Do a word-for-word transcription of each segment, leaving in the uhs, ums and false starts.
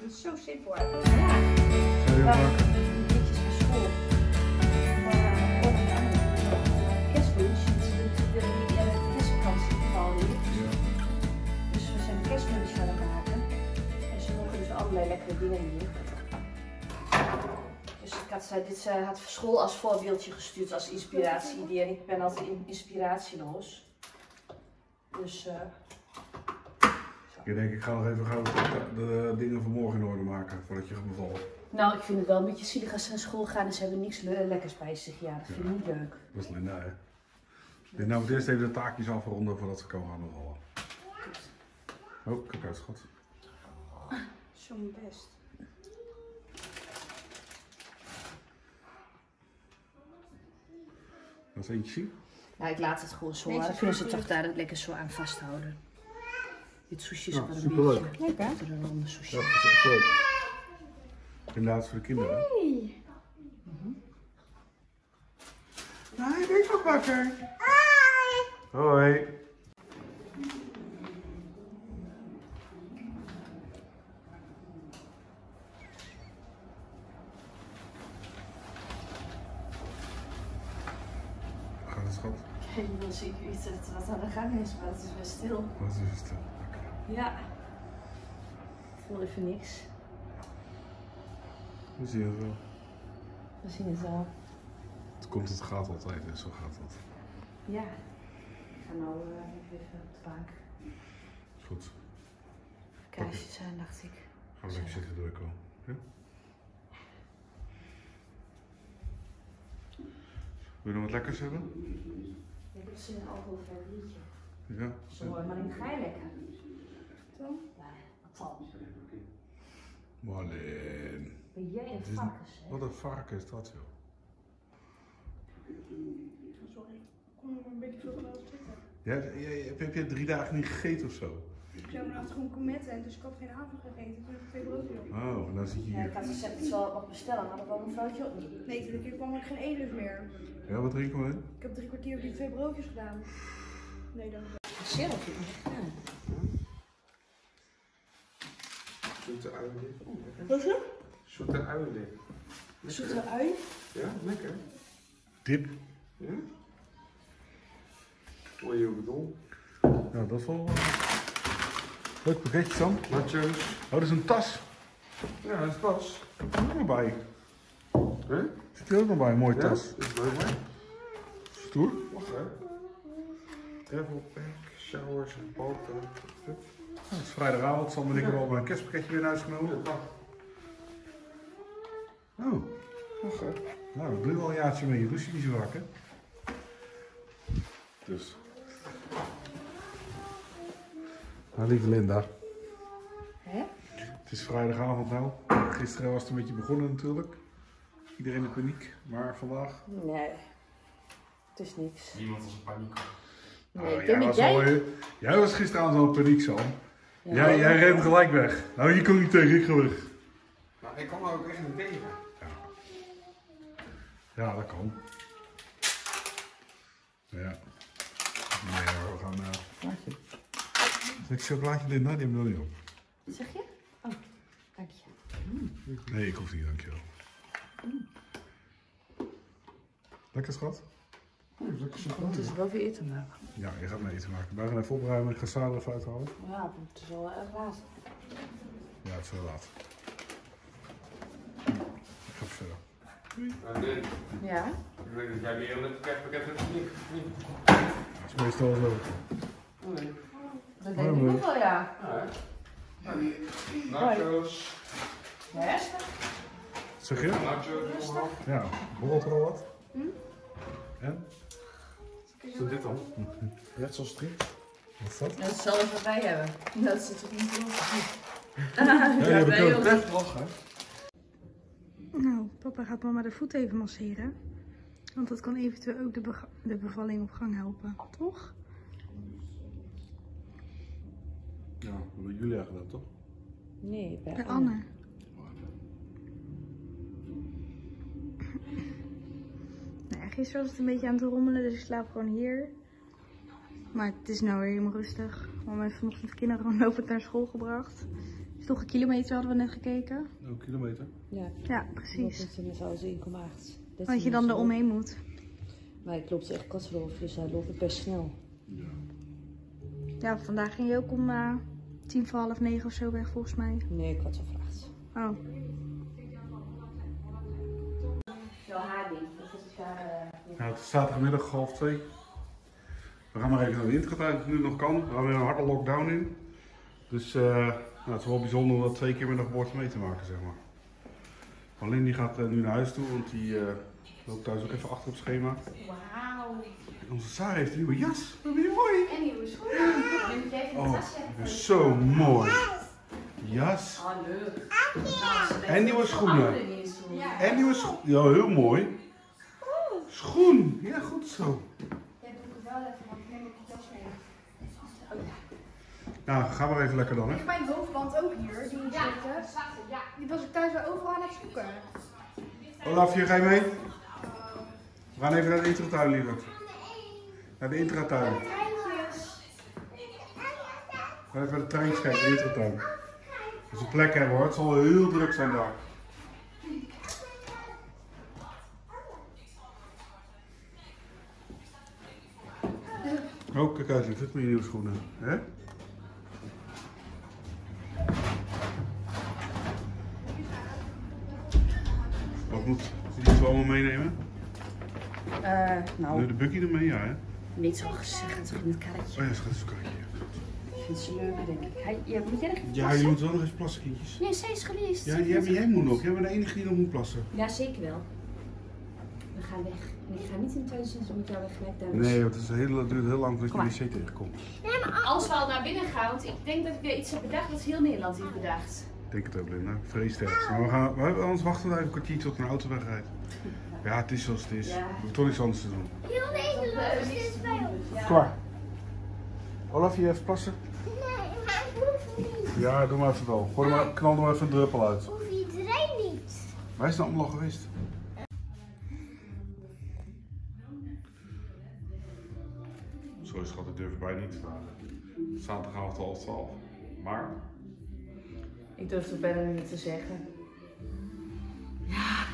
Dat is zo simpel eigenlijk. Ja. Zou je maken? Liedjes van school. Kerstlunch. Het is natuurlijk de kerstvakantie vooral hier. Ja. Dus we zijn kerstlunch gaan maken. En ze mogen dus allerlei lekkere dingen hier. Dus ik had, dit uh, had school als voorbeeldje gestuurd, als inspiratie-idee. En ik ben altijd inspiratieloos. Dus... Uh, Ik denk, ik ga nog even gauw de, de dingen van morgen in orde maken voordat je gaat bevallen. Nou, ik vind het wel een beetje zielig als ze naar school gaan en ze hebben niks le lekkers bij zich. Ja, dat vind ik ja. niet leuk. Dat is Linda, hè? Linda moet eerst even de taakjes afronden voordat ze kan gaan bevallen. Oh, kijk uit, schat. Zo mijn best. Dat is eentje zien. Ja, ik laat het gewoon zo. Dan kunnen ze toch daar lekker zo aan vasthouden. Dit sushi is Ja, wel een superleuk. beetje. Leuk hè? Een ronde sushi. Ja, dat is echt leuk. Inderdaad, voor de kinderen. Hey. Mm-hmm. Nou, je bent nog wakker. Hoi. Hoi. Gaat het, schat? Kijk, dan zie ik iets wat aan de gang is, maar het is weer stil. Wat is het? Okay. Ja. Ik voel even niks. We zien het wel. We zien het wel. Het komt, het gaat altijd en zo gaat dat. Ja. Ik ga nou uh, even op de bank. Is goed. Kaarsjes aan, dacht ik. Gaan we lekker zitten doorkomen. Ja? Wil je nog wat lekkers hebben? Ik heb zin in een alcoholvrij biertje. Ja. Zo mooi, maar ik ga je lekker. Tom? Ja, wat dan? Marleen. Ben jij een Dit- varkens, hè? Wat een varken is dat, joh. Sorry, ik kon nog een beetje veel van zitten. Ja, ja, heb, heb je drie dagen niet gegeten of zo? Ik zou vanavond gewoon kometten en dus ik had geen avond gegeten. Toen heb ik twee broodjes op. Oh, en dan zit je Ja, ik hier. had gezegd, ik zal wat bestellen, maar dat wou een vrouwtje ook niet. Nee, toen ik kwam ik geen edels meer. Ja, wat drinken we? Ik heb drie kwartier die twee broodjes gedaan. Nee, dan Zelf, ik niet gedaan. Zoete uiendip. Wat is het? Zoete uiendip. Zoete ui. Ja, lekker. Dip. Ja? Wat je bedoelt. Nou, dat is wel... Uh... Leuk pakketje, Sam. Nachos. Oh, dat is een tas. Ja, dat is pas. Zit er ook nog bij. Huh? Zit er ook nog bij, een mooie Ja, tas. dat is leuk, hè? Stoer. Wacht, hè? Travel pack, showers en poten. Nou, het is vrijdagavond, Sam en ik hebben al een kerstpakketje weer naar huis genomen. Oh, Wacht, hè? nou, we doen al een jaartje mee. Je doet je niet zo vaak, hè? Dus. Nou, lieve Linda. Hè? Het is vrijdagavond nou. Gisteren was het een beetje begonnen natuurlijk. Iedereen in paniek. Maar vandaag... Nee. Het is niks. Niemand was in paniek. Nee, Oh, ik jij, denk was dat jij... al, jij was gisteravond al in paniek, Sam. Ja, jij, jij maar- reed gelijk weg. Nou, je kon niet tegen, ik ga weg. Nou, ik kan er ook echt niet tegen. Ja, ja dat kan. Ja. Nee hoor, we gaan... Uh, plaatje. Zeg ik chocolaatje, Linda? Die hebben we nog niet op. Wat zeg je? Oh, dank je. Nee, ik hoef niet, dankjewel. Lekker, schat? Het is wel weer eten maken. Ja, je gaat mee eten maken. Wij gaan even opruimen. Ik ga Sarah even uithalen. Ja, het is wel erg laat. Ja, het is wel laat. Ik ga verder. Uh, nee, Ja? ik denk dat jij weer een kerstpakket hebt niet. Dat is meestal wel zo. Oh, nee. Dat denk ik ook wel, ja. Ja, hè? Nachos. Ja, Zeg je? Nachos. nog. Ja. Borrelt er al wat? Hm? En? Is dat dit dan? Pretzelstrips. Wat is dat? dat zal ik wat bij hebben. Dat zit er niet op. Ja, die heb ik ook. Echt lachen. Nou, papa gaat mama de voet even masseren. Want dat kan eventueel ook de, bega- de bevalling op gang helpen, toch? Ja, dat hebben Julia gedaan, toch? Nee, bij Bij Anne. Nou ja, gisteren was het een beetje aan het rommelen, dus ik slaap gewoon hier. Maar het is nou weer helemaal rustig. Mama heeft vanochtend de kinderen gewoon lopend naar school gebracht. Hoeveel kilometer hadden we net gekeken? Een kilometer. Ja, Ja, precies. dat is zo één komma acht. Want je dan er omheen moet. Maar ik loop echt kortrolf, dus hij loopt best snel. Ja. Ja, vandaag ging je ook om uh, tien voor half negen of zo weg volgens mij. Nee, kwart over acht. Oh. Jouw haar niet, dat is het jaar... Uh, Ja, het is zaterdagmiddag half twee. We gaan maar even naar de intratuin, als het nu nog kan. We gaan weer een harde lockdown in. Dus uh, nou, het is wel bijzonder om dat twee keer met een geboorte mee te maken, zeg maar. Marleen die gaat uh, nu naar huis toe, want die uh, loopt thuis ook even achter op schema. Wauw. En onze Sarah heeft een nieuwe jas. Wat ben je mooi! En nieuwe schoenen. En moet je even een Oh, tasje dat hebben. is zo mooi. Jas. Oh, leuk. En nieuwe schoenen. Ja. En nieuwe schoen. Ja, heel mooi. Schoen. Ja, goed zo. Ja, doe ik het wel even, want ik neem ook je tas mee. Nou, ga maar even lekker dan, hè. Mijn hoofdband ook hier, die moet zitten. Ja. Die was ik thuis wel overal aan het zoeken. Olafje, ga je mee? We gaan even naar de intratuin, lieverd. Naar de intratuin. Treintjes. We gaan even naar de treintjes kijken, de intratuin. Als we een plek hebben hoor, het zal wel heel druk zijn daar. Oh, kijk uit, dit met je nieuwe schoenen. Hè? Wat moet die iets allemaal meenemen? Uh, Doe nou, de buggy ermee, ja hè? niet zo gezegd, toch in het karretje. Oh ja, schat, zo'n karretje. Ik vind ze leuk, denk ik. Hij, ja, moet jij nog even Ja, plassen? je moet wel nog eens plassen, kindjes. Nee, zij is geweest. Ja, jij, jij moet nog. Jij bent de enige die nog moet plassen. Ja, zeker wel. We gaan weg. En ik ga niet in de tuin zitten, met jou weg gelijk thuis. Nee, want het, is heel, het duurt heel lang voordat Kom je de wc tegenkomt. Als we al naar binnen gaan, want ik denk dat ik weer iets heb bedacht wat heel Nederland heeft bedacht. Ik denk het ook, Linda. Ik vrees het ergst. Maar we gaan, we hebben, anders wachten we even een kwartier tot een auto wegrijdt. Ja, het is zoals het is. Ja. We hebben toch niks anders te doen. Heel Nederland is bij ons. Ja. Kom maar. Olaf, je even plassen? Nee, maar ik hoef niet. Ja, doe maar even wel. Gooi er maar, knal er maar even een druppel uit. Hoeft iedereen niet. Wij zijn allemaal al geweest. Sorry schat, ik durf erbij niet te vragen. Zaterdagavond half twaalf. Maar? Ik durf het bijna niet te zeggen. Ja.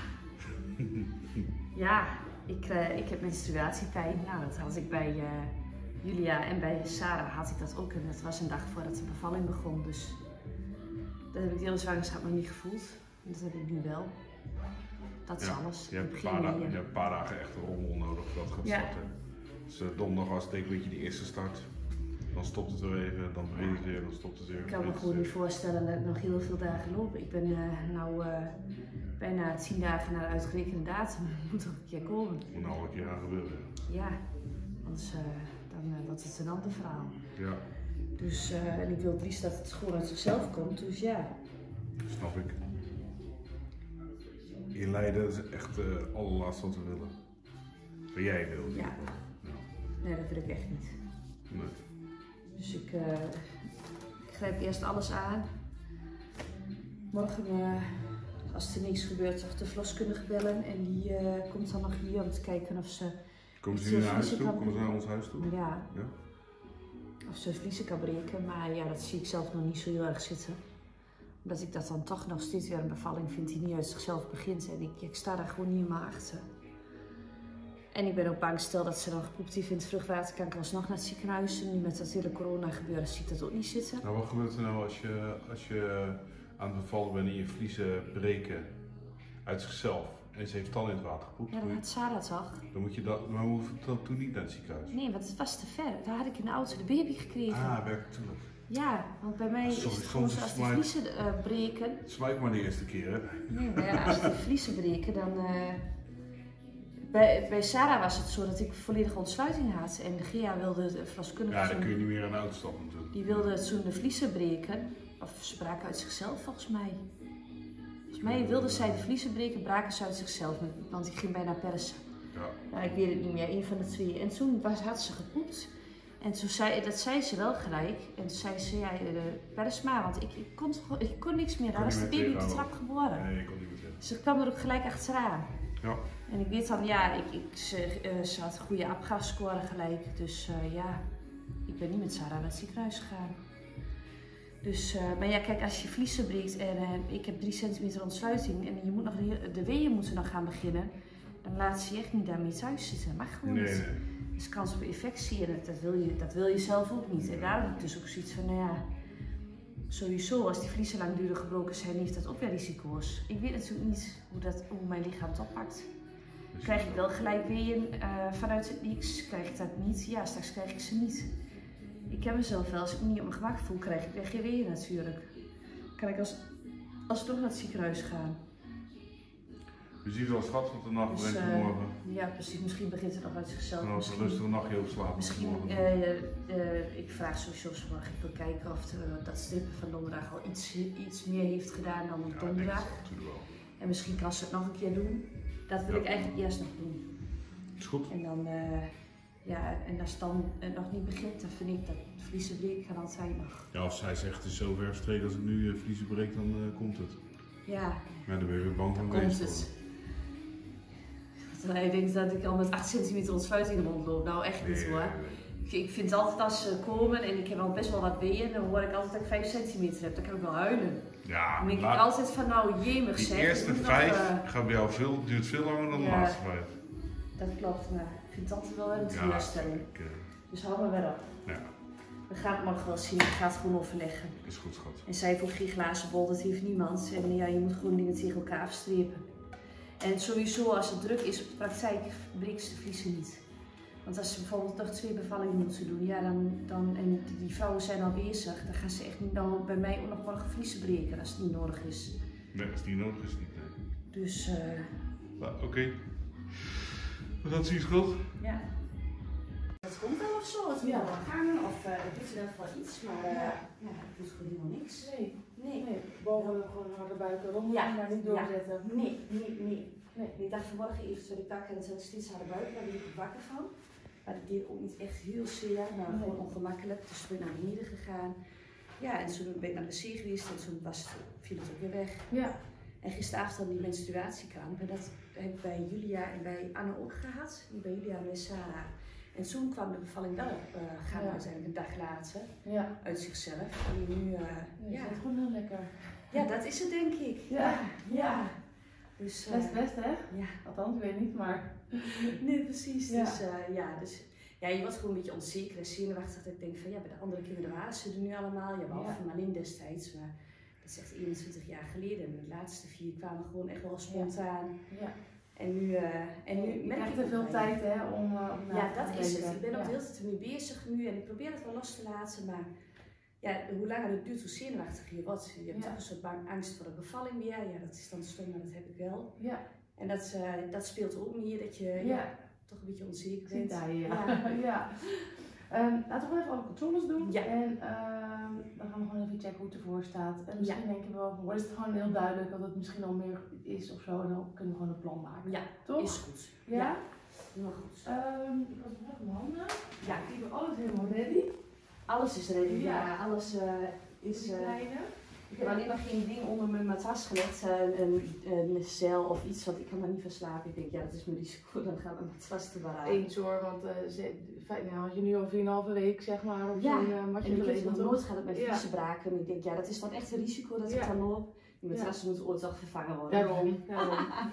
Ja, ik, uh, ik heb menstruatiepijn. Nou, dat had ik bij uh, Julia en bij Sarah had ik dat ook. En dat was een dag voordat de bevalling begon. Dus dat heb ik de hele zwangerschap nog niet gevoeld. En dat heb ik nu wel. Dat is Ja, alles. Je hebt, Ik een begin paar dagen, hier. je hebt een paar dagen echt een rommel nodig voordat het gaat Ja. starten. Dus uh, donderdag was het denk ik een beetje de eerste start. Dan stopt het weer even, dan begint het weer, dan stopt het weer. Ik kan me begint gewoon het niet weer. voorstellen dat ik nog heel veel dagen loop. Ik ben uh, nou uh, bijna tien dagen naar de uitgerekende datum. Moet toch een keer komen. Moet nou al een keer gaan gebeuren. Ja, anders uh, dan uh, dat is een ander verhaal. Ja, Dus uh, en ik wil het liefst dat het gewoon uit zichzelf komt. Dus ja. snap ik. In Leiden is echt het uh, allerlaatste wat we willen. Wat jij wil. in ieder Ja. geval. Ja. Nee, dat wil ik echt niet. Nee. Dus ik, uh, ik grijp eerst alles aan. Morgen, uh, als er niks gebeurt, toch de verloskundige bellen. En die uh, komt dan nog hier om te kijken of ze... Komen ze Iets nu naar heel huis toe? fysiek Komen ze naar ons huis toe? Ja, Ja? of ze vliezen kan breken. Maar ja, dat zie ik zelf nog niet zo heel erg zitten. Omdat ik dat dan toch nog steeds weer een bevalling vind die niet uit zichzelf begint. En ik, ik sta daar gewoon niet meer achter. En ik ben ook bang, stel dat ze dan gepoept heeft in het vruchtwater, kan ik alsnog naar het ziekenhuis. En nu met dat hele corona gebeuren zie ik dat ook niet zitten. Nou, wat gebeurt er nou als je, als je aan het bevallen bent en je vliezen breken uit zichzelf en ze heeft dan in het water gepoept? Ja, dat had Sarah toch? Dan moet je dat, maar hoef je dat toen niet naar het ziekenhuis? Nee, want het was te ver. Daar had ik in de auto de baby gekregen. Ah, werkt natuurlijk. Ja, want bij mij Sorry, is het gewoon soms zo, als is die het vliezen uh, breken. Smijt maar de eerste keer, hè? Nee, maar ja, als die vliezen breken, dan... Uh, bij, bij Sarah was het zo dat ik volledige ontsluiting had. En Gea wilde de verloskundige... Ja, dan kun je niet meer aan de auto stappen natuurlijk. Die wilde toen de vliezen breken. Of ze braken uit zichzelf, volgens mij. Volgens mij wilde zij de vliezen breken, braken ze uit zichzelf. Want ik ging bijna persen. Ja. Nou, ik weet het niet meer, een van de twee. En toen was, had ze gepoept. En toen zei, dat zei ze wel gelijk. En toen zei ze, ja, pers maar, want ik, ik, kon, toch- ik kon niks meer. Daar Kon was de niet meer baby op de tegenhouden. trap geboren. Nee, ik kon niet meer zeggen. Dus ik kwam er ook gelijk achteraan. Ja. En ik weet dan, ja, ik, ik, ze, uh, ze had een goede afgasscore gelijk. Dus uh, ja, ik ben niet met Sarah naar het ziekenhuis gegaan. Dus, uh, maar ja, kijk, als je vliezen breekt en uh, ik heb drie centimeter ontsluiting en je moet nog de, de weeën moeten nog gaan beginnen, dan laat ze je echt niet daarmee thuis zitten. Dat mag gewoon nee, niet. Nee. Dus kans op infectie en dat, dat, wil je, dat wil je zelf ook niet. En daar heb ik dus ook zoiets van, nou ja, sowieso als die vliezen langdurig gebroken zijn, heeft dat ook weer risico's. Ik weet natuurlijk niet hoe, dat, hoe mijn lichaam het oppakt. Krijg ik wel gelijk weeën uh, vanuit het niks? Krijg ik dat niet? Ja, straks krijg ik ze niet. Ik ken mezelf wel, als ik me niet op mijn gemak voel, krijg ik weer geen weeën natuurlijk. Kan ik als, als toch naar het ziekenhuis gaan. Je ziet wel schat wat de nacht Dus, brengt uh, morgen. Ja, precies. Misschien begint het nog uit zichzelf. En als we een rustige nachtje op slapen. Misschien, uh, uh, uh, ik vraag sowieso vanmorgen even kijken of de, dat strippen van donderdag al iets, iets meer heeft gedaan dan op ja, donderdag. Natuurlijk wel. En misschien kan ze het nog een keer doen. Dat wil ja. ik eigenlijk eerst nog doen. Is goed. En dan, uh, ja, en als het dan uh, nog niet begint, dan vind ik dat vliezen breken kan altijd nog. Ja, als zij zegt het is zo ver verstreken als ik nu uh, vliezen breek, dan uh, komt het. Ja. Ja, dan ben je weer bang van komt geweest. Het. Hij denkt dat ik al met acht centimeter ontsluiting rondloop. Nou, echt niet nee, hoor. Nee, nee. Ik, ik vind altijd als ze komen en ik heb al best wel wat weeën, dan hoor ik altijd dat ik vijf centimeter heb. Dan kan ik wel huilen. Ja, dan denk laat, ik altijd van nou jemig die zeg. Die eerste vijf nog, uh, gaat bij jou veel, duurt veel langer dan de ja, laatste vijf. Dat klopt, maar ik vind het altijd wel een teleurstelling. Ja, uh, dus hou maar weer op. Ja. We gaan het morgen wel zien, ik ga het gewoon overleggen. Is goed, schat. En zij heeft ook geen glazen bol, dat heeft niemand. En ja, je moet gewoon dingen tegen elkaar verstrepen. En sowieso, als het druk is op de praktijk, breekt ze de vliezen niet. Want als ze bijvoorbeeld nog twee bevallingen moeten doen, ja, dan, dan, en die vrouwen zijn al bezig, dan gaan ze echt niet dan bij mij ook nog morgen vliezen breken als het niet nodig is. Nee, als het niet nodig is, niet. Nee. Dus, uh... nou, oké. Okay. Wat had ze hier schuld? Ja. Dat komt wel of zo, het moet ja. wel gaan, of uh, er doet in ieder geval iets, maar uh, ja. ja, het doet gewoon helemaal niks. Nee, nee. nee. Boven ja. gewoon harde buiken rond, ja. maar niet doorzetten. Ja. Nee, nee, nee. nee. Ik dacht vanmorgen even toen ik wakker en toen had ik steeds harde buik, daar ben ik wakker van. Maar dat deed ook niet echt heel zeer, maar nee. gewoon ongemakkelijk. Dus toen ben ik naar beneden gegaan. Ja, en toen ben ik naar de wc geweest en toen was het, viel het ook weer weg. Ja. En gisteravond dan die menstruatiekramp. En dat heb ik bij Julia en bij Anne ook gehad. Die bij Julia en bij Sarah. En toen kwam de bevalling wel op uh, gaan ja. uiteindelijk een dag later. Ja. Uit zichzelf. En nu, uh, ja, ja. Dat is gewoon heel lekker. Ja, dat is het denk ik. Ja. Ja. ja. Dus, uh, best best hè? Ja. Althans, ik weet niet, maar... nee, precies. Ja. Dus uh, ja, dus... Ja, je wordt gewoon een beetje onzeker en zenuwachtig. Dat ik denk van ja, bij de andere kinderen waren ze er nu allemaal. Ja, behalve ja. Marlene destijds, maar dat is echt eenentwintig jaar geleden. En de laatste vier kwamen gewoon echt wel spontaan. Ja. Ja. En nu, uh, en nu je merk ik te veel mij. tijd hè, om, uh, om ja, dat is het. Ik ben ja. ook de hele tijd ermee bezig nu en ik probeer het wel los te laten. Maar ja, hoe langer het duurt, hoe zenuwachtiger je wordt. Je hebt ja. toch een soort bang angst voor de bevalling weer. Ja, dat is dan stom, maar dat heb ik wel. Ja. En dat, uh, dat speelt ook meer, dat je... Ja. Ja, toch een beetje onzeker bent. Daar, ja. ja. ja. Um, laten we even alle controles doen. Ja. En um, dan gaan we gewoon even checken hoe het ervoor staat. En misschien ja. denk je wel, wordt het gewoon heel duidelijk dat het misschien al meer is of zo. En dan kunnen we gewoon een plan maken. Ja, toch? Is goed. Ja? Ja. Helemaal goed. Um, ik was nog mijn handen. Ja, ik heb alles helemaal ready. Alles is ready. Ja, ja. alles uh, is... Uh, kleine. Ik heb alleen nog geen ding onder mijn matras gelegd, uh, een, een cel of iets, want ik kan daar niet van slapen. Ik denk, ja, dat is mijn risico, dan gaat mijn matras te baraden. Eens hoor, want uh, ze, nou, als je nu al vier en een halve week zeg maar op ja. zo'n uh, matje en ik gelegen heb nog nooit gaat het met ja. vliezen braken. En ik denk, ja, dat is dan echt een risico dat ja. ik dan loop. Die matrassen ja. moeten ooit toch vervangen worden. Daarom. Daarom.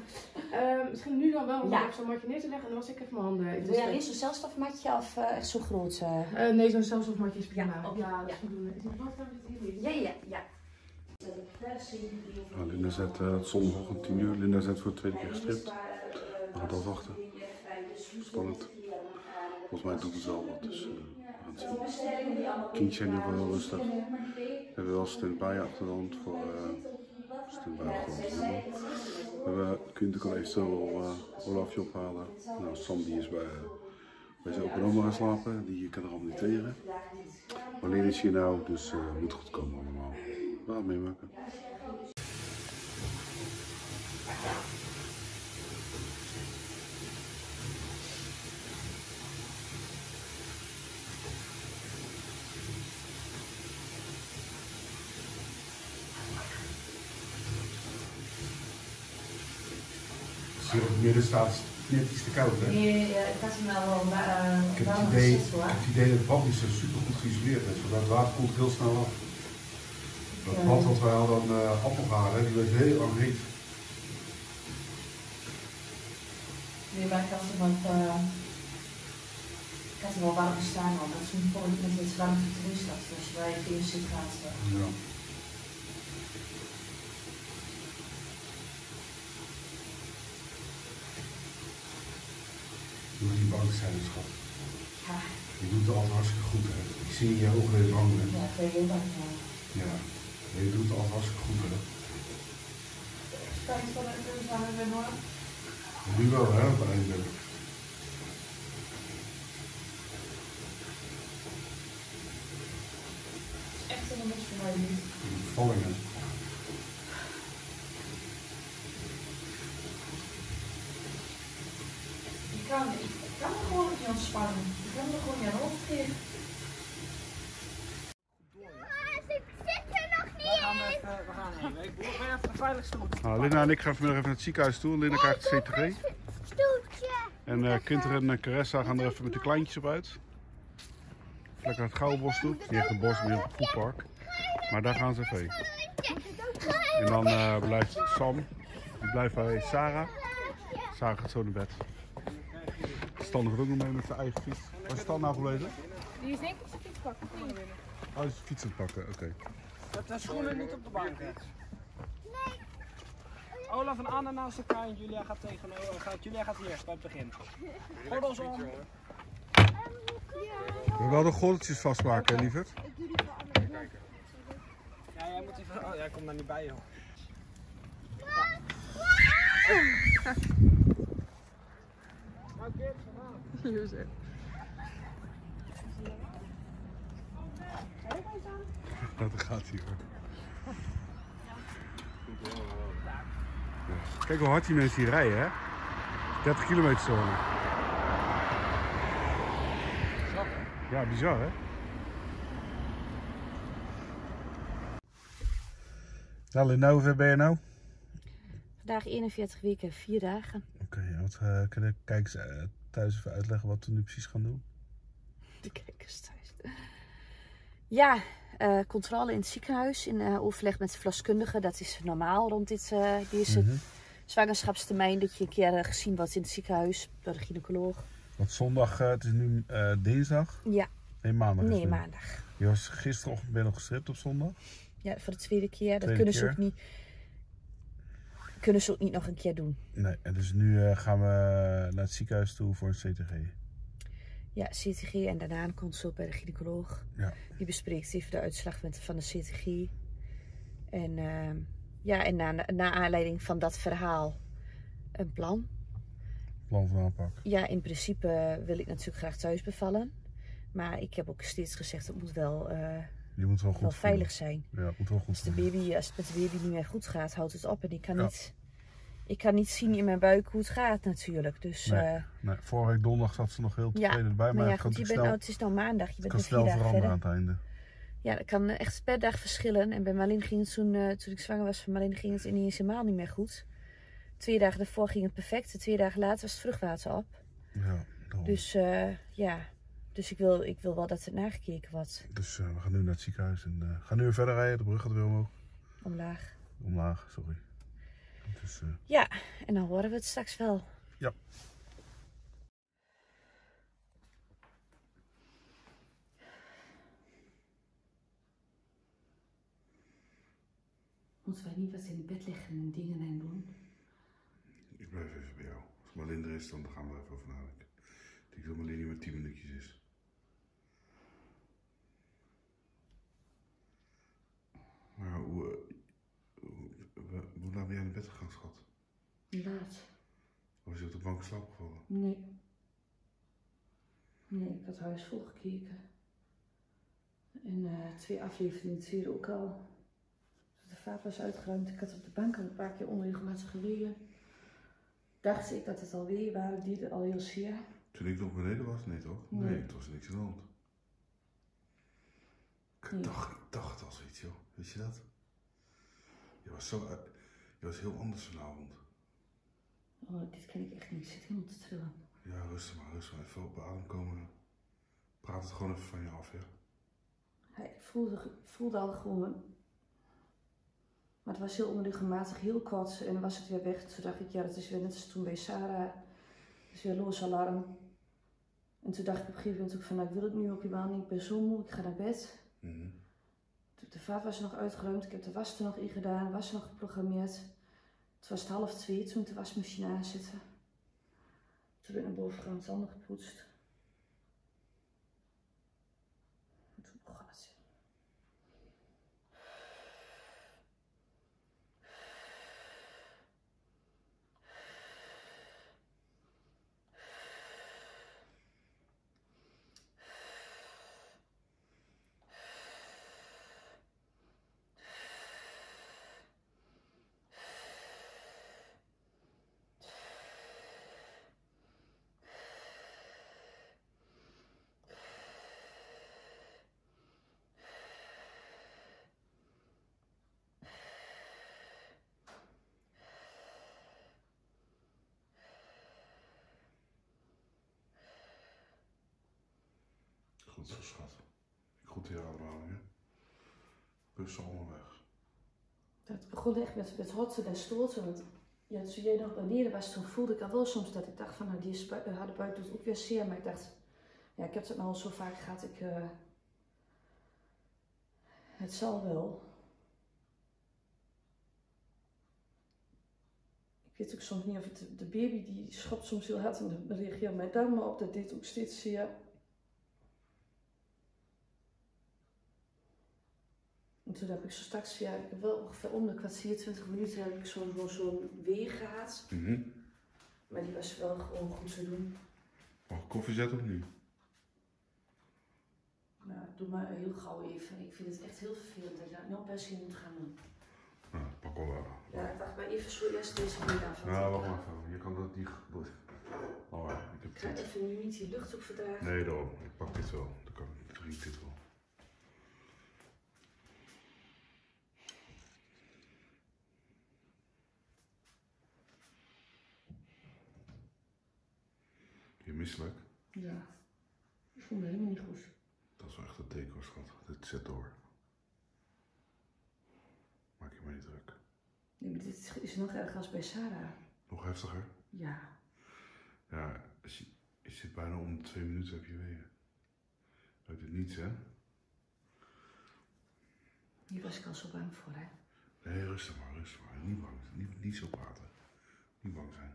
uh, misschien nu dan wel om ja. zo'n matje neer te leggen en dan was ik even mijn handen. Wil jij alleen zo'n zelfstofmatje of uh, echt zo groot? Uh... Uh, nee, zo'n zelfstofmatje is prima. Ja, ja, dat ja. is voldoende. Is het wat dan? Ja, ja, ja. Nou, Linda zet uh, zondagochtend tien uur. Linda zet voor de tweede keer gestript. We gaan afwachten. Spannend. Volgens mij doet het wel wat, dus uh, we gaan het zien. Kindjes zijn nu wel heel rustig. We hebben wel stand-by achter de hand voor uh, stand-by achter de hand. We kunnen natuurlijk al eventueel wel uh, Olafje ophalen. Nou, Sam die is bij, uh, bij zijn opa en oma gaan slapen. Die kan er allemaal niet tegen. Wanneer is hier nou? Dus uh, moet goed komen allemaal. We gaan het meemaken. Als je op het midden staat, is het net iets te koud, hè? Nee, ik had hem wel uh, ik, heb het idee, ik heb het idee dat het bad niet zo super goed geïsoleerd is, zodat het water komt heel snel af. Dat pad wat wij hadden aan uh, appelgaarden, die werd heel lang heet. Nee, maar ik had hem op, uh, ik had hem wel warm gestaan al. Dat is nu gewoon niet met iets warm erin staat. Dus als je bij je vingers zit gaat het wel. Ja. Doe die bang zijn, schat. Ja. Je doet het altijd hartstikke goed, hè. Ik zie in je ogen dat je bang bent. Ja, ik weet heel bang van. Ja. Je doet het altijd hartstikke goed, hè. Spijt van het dus aan het ben hoor. Nu wel, hè, op het einde. Het is echt helemaal niks voor mij niet. Vallingen. Ik kan, ik kan er gewoon niet ontspannen. Ik kan er gewoon niet aan opgeven. Ik zit er nog niet We gaan even, we gaan heen. Ik ben even de veiligste route. Nou, Linda en ik gaan vanmiddag even naar het ziekenhuis toe. Linda krijgt de C T G. stoeltje. En uh, Kinderen en Caressa gaan er even met de kleintjes op uit. Lekker naar het Gouwenbos toe. Die heeft een bos meer op het voetpark. Maar daar gaan ze even heen. En dan uh, blijft Sam. Die blijft bij Sarah. Sarah gaat zo naar bed. Stan gaat ook nog mee met zijn eigen fiets. Waar is Stan nou gebleven? Die is denk ik zijn fiets pakken. Oh, hij is zijn fiets aan het pakken, oké. Okay. Zet de schoenen niet op de bank. Hè. Olaf en Anna naast elkaar en Julia gaat tegen. Gaat, Julia gaat eerst bij het begin. Gordels om. We willen wel de gordeltjes vastmaken, hè, lieverd? Ja, jij moet even. Oh, jij komt daar niet bij, joh. Nou, kids, we gaan. Dat gaat hier. Ja. Kijk hoe hard die mensen hier rijden, hè? dertig kilometer zone. Ja, bizar, hè? Nou, Linda, hoe ver ben je nou? Vandaag eenenveertig weken, vier dagen. Oké, okay, wat uh, kunnen de kijkers uh, thuis even uitleggen wat we nu precies gaan doen? De kijkers thuis. Ja, uh, controle in het ziekenhuis, in uh, overleg met de verloskundige. Dat is normaal rond dit, uh, deze mm-hmm. zwangerschapstermijn. Dat je een keer uh, gezien wordt in het ziekenhuis door de gynaecoloog. Want zondag, uh, het is nu uh, dinsdag? Ja. Nee, maandag. Nee, is maandag. Je was gisterochtend ben je nog gestript op zondag? Ja, voor de tweede keer. Tweede dat kunnen keer. ze ook niet. Kunnen ze ook niet nog een keer doen. Nee, en dus nu uh, gaan we naar het ziekenhuis toe voor een C T G. Ja, C T G en daarna een consult bij de gynaecoloog. Ja. Die bespreekt even de uitslag met, van de C T G. En, uh, ja, en na, na aanleiding van dat verhaal een plan. Plan van aanpak. Ja, in principe wil ik natuurlijk graag thuis bevallen. Maar ik heb ook steeds gezegd, het moet wel, uh, Je moet wel, goed wel veilig zijn. Ja, het moet wel goed als, de baby, als het met de baby niet meer goed gaat, houdt het op. En ik kan, ja. niet, ik kan niet zien in mijn buik hoe het gaat natuurlijk. Dus, nee, uh, nee. Vorige week donderdag zat ze nog heel tevreden ja, erbij. Maar, maar ja, het, goed, je bent snel, nou, het is nou maandag. Je bent kan vier snel dagen veranderen verder. aan het einde. Ja, dat kan echt per dag verschillen. En bij Marleen ging het toen, uh, toen ik zwanger was van Marleen ging het ineens helemaal niet meer goed. Twee dagen daarvoor ging het perfect. En twee dagen later was het vruchtwater op. Ja, dus uh, ja, dus ik wil, ik wil wel dat het nagekeken wordt. Dus uh, we gaan nu naar het ziekenhuis en uh, gaan nu weer verder rijden. De brug gaat weer omhoog. Omlaag. Omlaag, sorry. Dus, uh... Ja, en dan horen we het straks wel. Ja. Moeten wij niet wat in het bed liggen en dingen en doen? Ik blijf even bij jou. Als Marleen er is, dan gaan we even over nadenken. Ik denk dat Marleen niet maar tien minuutjes is. Maar hoe, hoe, hoe, hoe laat ben jij naar bed gegaan, schat? Laat. Of is je op de bank slaap gevallen? Nee. Nee, ik had huis vol gekeken. En uh, twee afleveringen, het tweede ook al. De vaat was uitgeruimd. Ik had op de bank al een paar keer onregelmatig gelegen. Dacht ik dat het alweer waren, die er al heel zeer. Toen ik nog beneden was? Nee toch? Nee, nee het was niks aan de hand. Ik nee. dacht, ik dacht al zoiets joh, weet je dat? Je was zo, je was heel anders vanavond. Oh, dit ken ik echt niet, ik zit helemaal te trillen. Ja, rustig maar, rustig maar, even op adem komen. Praat het gewoon even van je af, ja? Ja, ik voelde, voelde al gewoon Maar het was heel onregelmatig, heel kort en dan was het weer weg. Toen dacht ik, ja, dat is weer net als toen bij Sarah. Het is weer los alarm. En toen dacht ik op een gegeven moment ook van, nou, ik wil het nu ook helemaal niet. Ik ben zo moe, ik ga naar bed. Mm-hmm. De vaatwas nog uitgeruimd, ik heb de was er nog in gedaan, was nog geprogrammeerd. Het was het half twee toen ik de wasmachine aanzette. Toen ben ik naar boven gegaan, tanden gepoetst. En toen begon het. Goed zo, schat. Goed die ademhaling, hè? Bus allemaal weg. Het begon echt met, met hotsen en stoten. Want ja, toen jij nog beneden was, toen voelde ik al wel soms dat ik dacht van, nou, die harde buik doet ook weer zeer. Maar ik dacht, ja, ik heb het nou al zo vaak gehad, ik, uh, het zal wel. Ik weet ook soms niet of het, de baby die schopt soms heel hard en dan reageert mijn darmen op, dat deed ook steeds zeer. En toen heb ik zo straks, ja, ik heb wel ongeveer om de kwartier, twintig minuten heb ik zo'n zo zo'n weer gehad. Mm-hmm. Maar die was wel gewoon goed te doen. Mag ik koffie zetten of niet? Nou, doe maar heel gauw even. Ik vind het echt heel vervelend dat je dat nog best niet moet gaan doen. Nou, pak wel wel. Ja, ik dacht maar even zo eerst deze weer af. Nou, wacht maar even. Je kan dat niet... Oh, ja, ik heb Ik ga dit. even nu niet die lucht ook verdragen. Nee, daarom. Ik pak dit wel. Dan kan ik drink dit wel. Je misselijk? Ja, ik voel me helemaal niet goed. Dat is wel echt een teken, schat. Dit zet door. Maak je maar niet druk. Nee, maar dit is nog erger als bij Sarah. Nog heftiger? Ja. Ja, je, je zit bijna om de twee minuten heb je weer. Uit het niets, hè? Hier was ik al zo bang voor, hè? Nee, rustig maar, rustig maar. Niet bang, niet, niet zo praten. Niet bang zijn.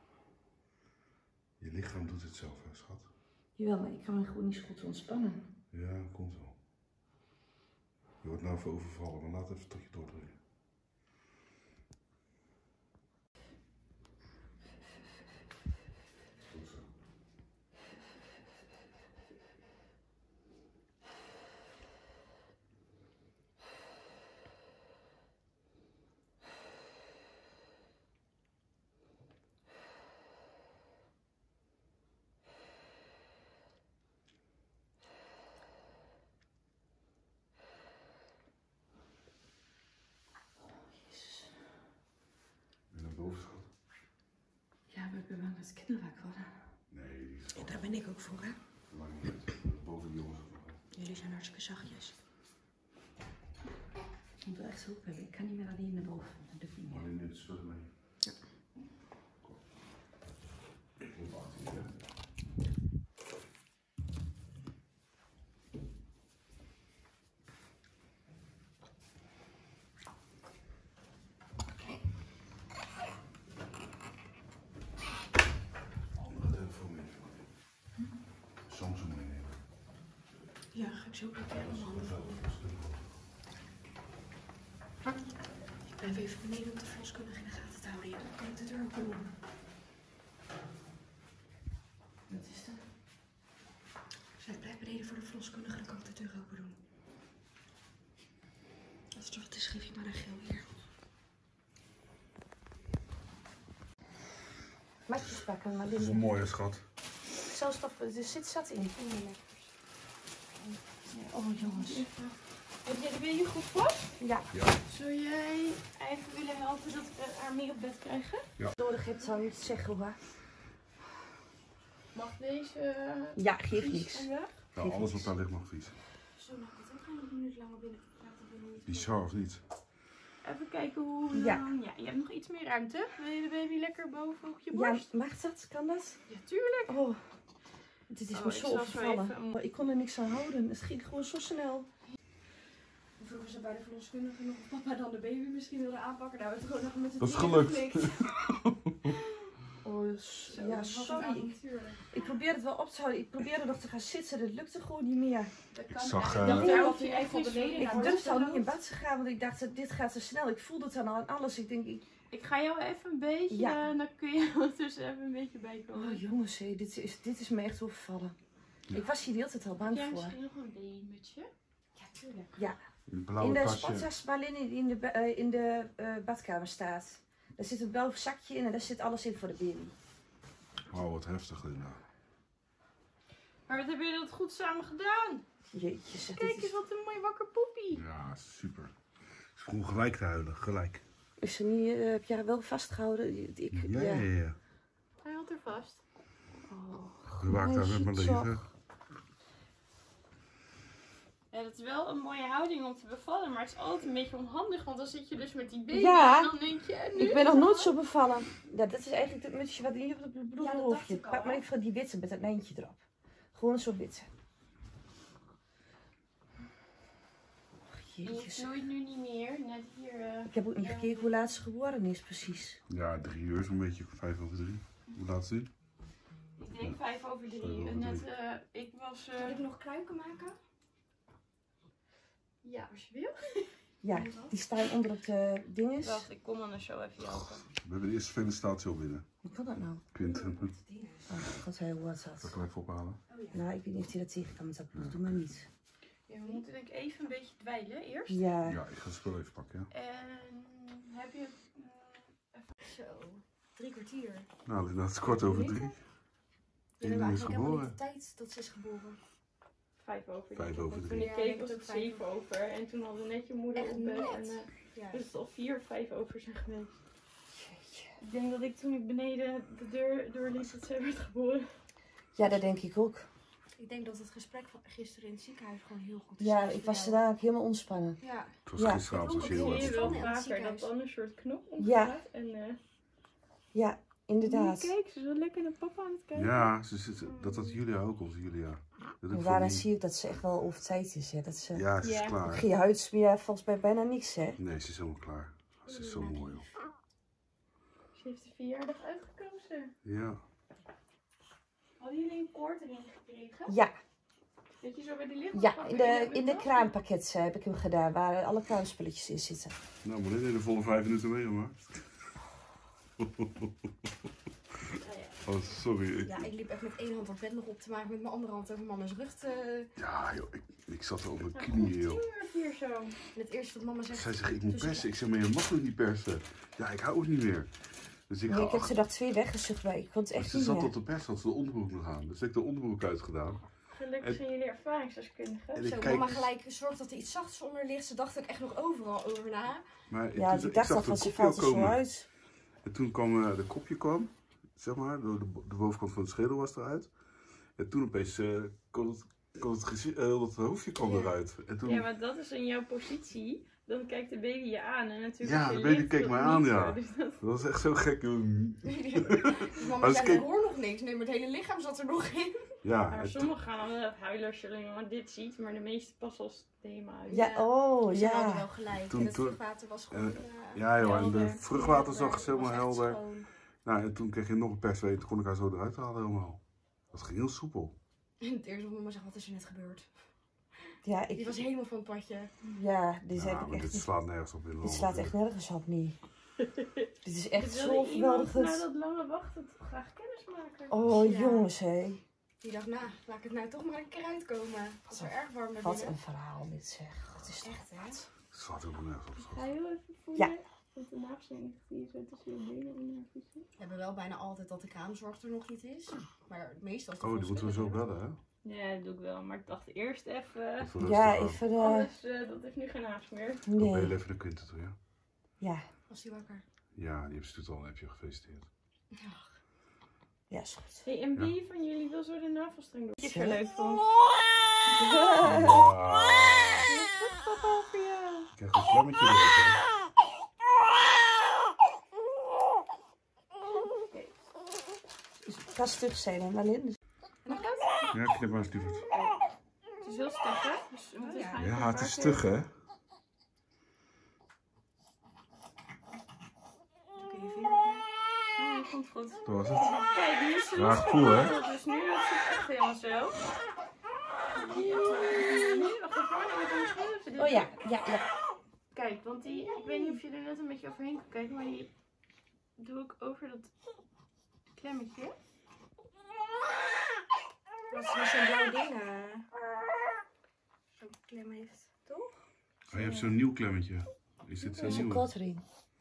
Je lichaam doet het zelf, hè, schat? Jawel, maar ik kan me gewoon niet zo goed ontspannen. Ja, komt wel. Je wordt nou even overvallen, maar laat even tot je doordringen. Goed zo. En naar boven, schat? Ja, maar ik ben bang dat kinderen wakker worden. Nee, die is Ja, daar ben ik ook voor, hè? lang niet. Boven die jongens. Jullie zijn hartstikke zachtjes. Ik wil echt hulp hebben. Ik kan niet meer alleen naar boven. Dat doe ik niet meer. Alleen neemt de spullen mee. Ja. Kom. Ik moet achter je, hè? Andere telefoon meenemen. Samsung meenemen. Ja, ga ik zo ook even mijn handen vol. Ik blijf even beneden om de verloskundige in de gaten te houden. Ja, dan kan ik de deur open doen. Wat is dat? Zij blijft beneden voor de verloskundige, dan kan ik de deur open doen. Als er wat is, geef je maar een geel hier. Matjes pakken, maar Dat dit is wel mooi, hè, schat. zelfs toch, er zit zat in. Oh jongens. Heb jij de baby goed vast? Ja, Zou jij even willen helpen dat we haar mee op bed krijgen? nodig hebt zou je het zeggen hoor. Mag deze Ja, geeft vies niks. en weg? Nou, alles wat daar ligt mag vies. Zo, nou, ik het ook geen minuut langer binnen laten binnen. Bizar of niet? Even kijken hoe Ja. lang. Ja, je hebt nog iets meer ruimte. Wil je de baby lekker boven op je Ja, borst? mag dat? Kan dat? Ja, tuurlijk. Oh, dit is Oh, me ik zo zal zo overvallen. even- Oh, ik kon er niks aan houden. Het ging gewoon zo snel. Dan vroegen ze bij de verloskundige nog of papa dan de baby misschien wilde aanpakken. Daar hebben we het gewoon nog met Dat is dieren gelukt. geflikt. Oh, s- Zo, ja, wat een sorry. avontuur. Ik probeerde het wel op te houden. Ik probeerde nog te gaan zitten. Dat lukte gewoon niet meer. Dat Ik kan zag, echt. eh, Ik dacht daar of je even beneden Ik naar durfde al boven niet in loopt. bed te gaan, want ik dacht, dit gaat te snel. Ik voelde het dan al aan alles. Ik denk, ik... Ik ga jou even een beetje, Ja. en dan kun je ondertussen even een beetje bijkomen. Oh jongens, hé, dit, is, dit is me echt overvallen. Ja. Ik was hier de hele tijd al bang Heb jij voor. misschien nog een babymutsje? Ja, tuurlijk. Ja, In het blauwe in de kastje. sporttas waar Lin in, in de, ba- eh, in de eh, badkamer staat. Daar zit een blauw zakje in en daar zit alles in voor de baby. Wauw, wat heftig, Linda. Maar wat hebben jullie dat goed samen gedaan? Jeetje, zeg, Kijk dit eens is, wat een mooi wakker poepie. Ja, super. Ze begon gelijk te huilen, gelijk. is er niet, eh, heb jij haar wel vastgehouden? Ik, Ja, ja, ja. Hij had er vast. Oh, Je waakt daar met mijn meisje, leven. Ja, dat is wel een mooie houding om te bevallen, maar het is altijd een beetje onhandig, want dan zit je dus met die baby Ja. en dan denk je, en nu? Ik ben nog nooit zo bevallen. Ja, dat is eigenlijk het mutsje wat hier op het Ja, dat bloedhoofdje. dacht ik al, Pak maar hè? even die witte met dat lijntje erop. Gewoon zo witte. Och, Je jezus. vloeit nu niet meer, net hier. eh, Ik heb ook niet gekeken hoe laat ze geboren is, precies. Ja, drie uur, zo'n beetje vijf over drie. Hoe laat is het? ik denk vijf over drie. Vijf over En net, drie. eh, ik was... eh, Kan ik nog kruiken maken? Ja, als je wil. Ja, die staan onder op de dinges. Wacht, ik kom anders zo even helpen. We hebben de eerste felicitatie al binnen. Hoe kan dat nou? Quinten. Oh, god, hij hoort Zal dat. ik hem even ophalen? Nou, ik weet niet of hij dat tegen kan met dat bloed. Doe maar niet. Ja, we moeten denk ik even een beetje dweilen eerst. Ja. Ja, ik ga het spul even pakken, ja. En heb je... mm, even... Zo, drie kwartier. Nou, Linda, het is kwart over drie. Ja, we Iedereen hebben is eigenlijk helemaal geboren. niet de tijd dat ze is geboren. Vijf over. Vijf denk ik. over Want drie. Toen ik Ja, ik keek denk was het het ook vijf zeven over. En toen hadden net je moeder Echt op bed. net. En, eh, Ja. dus het is al vier of vijf over zijn geweest. Ik denk dat ik toen ik beneden de deur doorliep dat zij werd geboren. Ja, dat denk ik ook. Ik denk dat het gesprek van gisteren in het ziekenhuis gewoon heel goed is. Ja, geweest ik voor was jou. daarna ook helemaal ontspannen. Ja, Het was Ja. gisteravond als je heel Dat zie je erg wel in het vaker. ziekenhuis. Dat dan een soort knop Ja. omgaat. En eh Ja, inderdaad. kijk, ze is wel lekker naar papa aan het kijken. Ja, ze zit, dat had Julia ook, onze Julia. Dat En ik daarna van die- zie ik dat ze echt wel over tijd is. Hè. Dat ze... Ja, ze is Ja. klaar. Geen huidsmeer, volgens mij bijna niks, hè? Nee, ze is helemaal klaar. Ze is zo mooi, joh. Ze heeft de verjaardag uitgekozen. Ja. Hadden jullie een koord erin gekregen? Ja, Dat je zo bij de lichaam ja in de, in de kraampakket eh, heb ik hem gedaan, waar alle kraamspulletjes in zitten. Nou, maar dit heeft de volle vijf minuten meegemaakt. Oh, sorry. Ik, ja, ik liep echt met één hand dat bed nog op te maken, met mijn andere hand over mama's rug te... ja, joh, ik, ik zat er op mijn Nou, knieën, joh. hier zo. En het eerste wat mama zegt... Zij zegt, ik moet persen. Ik zeg, maar je mag nog niet persen. Ja, ik hou het niet meer. Dus ik Nee, ga ik heb achter. ze dag twee weggezocht, maar ik kon het echt Ze niet zat meer. tot de pers, had ze de onderbroek nog aan. Dus ik heb de onderbroek uitgedaan. Gelukkig En- zijn jullie ervaringsdeskundigen. En ik Zo, kijk, mama gelijk zorgt dat er iets zachts onder ligt. Ze dacht ook echt nog overal over na. maar Ja, toen, ik dacht zag al de van ze kopje valt al er zo komen. uit. En toen kwam uh, de kopje kwam, zeg maar, de, de, de bovenkant van de schedel was eruit. En toen opeens uh, kon het, kon het, gezicht, uh, dat hoofdje kwam Ja. eruit. En toen, Ja, maar dat is in jouw positie. Dan kijkt de baby je aan en natuurlijk. Ja, als je de baby ligt, keek dat mij niet aan, zo. ja. Dus dat... dat was echt zo gek, joh. Dus mama Maar ze zei, keek- ik hoor nog niks. Nee, maar het hele lichaam zat er nog in. Ja, Maar en sommigen gaan dan wel huilen als je alleen maar dit ziet, maar de meeste pas als het thema uit. Ja, oh, Ze hadden ja. wel gelijk. Toen- en het toen- vruchtwater was gewoon... en- eh, ja, joh, en de helder. vruchtwaterzag is Het was helemaal echt helder. schoon. Nou, en toen kreeg je nog een persweet, toen kon ik haar zo eruit halen helemaal. Dat ging heel soepel. En het eerste wat mama zegt, wat is er net gebeurd? Ja, Die ik, was helemaal van het padje. ja dit, Ja, heb maar ik echt dit niet. slaat nergens op in. Dit slaat echt nergens op, niet. Dit is echt Dus zo wilde iemand geweldig. na dat lange wachten toch graag kennis maken? Oh, Ja. jongens, hé. Die dacht, nou, laat ik het nou toch maar een keer uitkomen. Het was er erg warm naar Wat binnen. een verhaal dit, zeg. Het is Echt, hè? Het slaat helemaal nergens op. Ga schat. je heel even voelen? Ja. Want de naafsing die zo tussen je benen onder je voeten. We hebben wel bijna altijd dat de kraamzorg er nog niet is. Maar meestal is het Oh, die moeten we zo bellen, hè? Ja, dat doe ik wel. Maar ik dacht eerst even. Even rustig Ja, aan. even. eh Anders, eh, dat heeft nu geen naast meer. Dan ben je nee. even de Quinten toe, ja? Ja, Was die wakker? Ja, die heeft ze al een appje gefeliciteerd. ja, is goed. Hey, en wie van jullie wil zo de navelstreng doen? Ik het leuk vond. Ja. Papa voor jou. Ik krijg een vlammetje erop, hè? Ga stug zijn, Marlin. Dus... Ja, knip maar eens lieverd. Het is heel stug, hè? Dus we moeten gaan Ja, het is stug, hè? Oh, komt goed. Dat was het. Kijk, nu is ze Ja, cool, hè? Dus nu is het echt helemaal zo. Nu, wacht even, dan moet ik misschien even dit Oh ja, ja, ja. Kijk, want die, ik weet niet of je er net een beetje overheen kan kijken, maar die doe ik over dat klemmetje. Dat is met zo'n blauw ding. Uh, zo'n klem heeft, toch? Oh, je hebt zo'n nieuw klemmetje. Is dit Dat zo'n is een nieuw? kortring.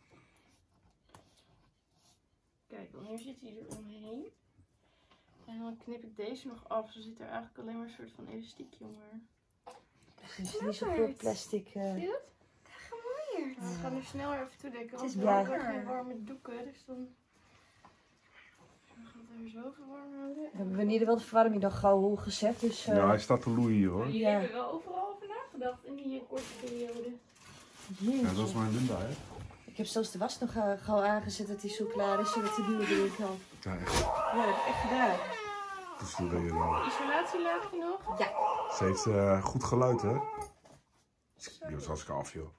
Kijk, want nu zit hij er omheen. En dan knip ik deze nog af. Zo zit er eigenlijk alleen maar een soort van elastiekje onder. Het is niet zo veel plastic. Uh... Zie je dat? Gemoeid. Nou, we gaan er snel even toedekken, want is we blij. hebben geen warme doeken. Dus dan dan gaat het weer zo verwarmen worden. We hebben in ieder geval de verwarming nog gauw hoog gezet. Dus, uh... Ja, hij staat te loeien hier, hoor. Jullie Ja. hebben wel overal over nagedacht in die korte periode. Ja, dat is mijn Linda, hè? Ik heb zelfs de was nog uh, gauw aangezet dat hij zo klaar is, zodat de nieuwe erin kan. Ja, echt. Ja, dat heb ik echt gedaan. Dat is hoe je nou. Isolatielaagje nog? Ja. Ze heeft uh, goed geluid, hè? Die was hartstikke af, joh.